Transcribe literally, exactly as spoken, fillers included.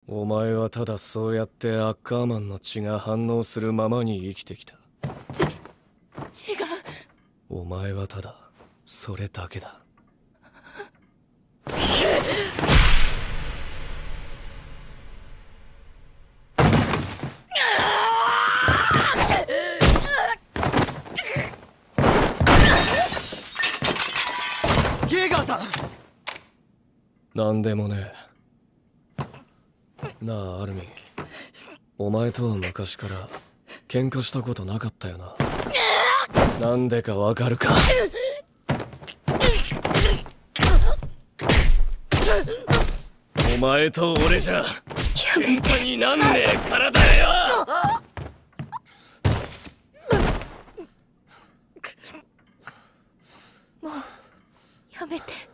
お前はただそうやってアッカーマンの血が反応するままに生きてきた。 ち、違う。 お前はただそれだけだ。 ゲーガーさん。 なんでもねえ。なあアルミン、お前とは昔から喧嘩したことなかったよな。なんでかわかるか？お前と俺じゃ喧嘩になんねえからだよ。 もうやめて。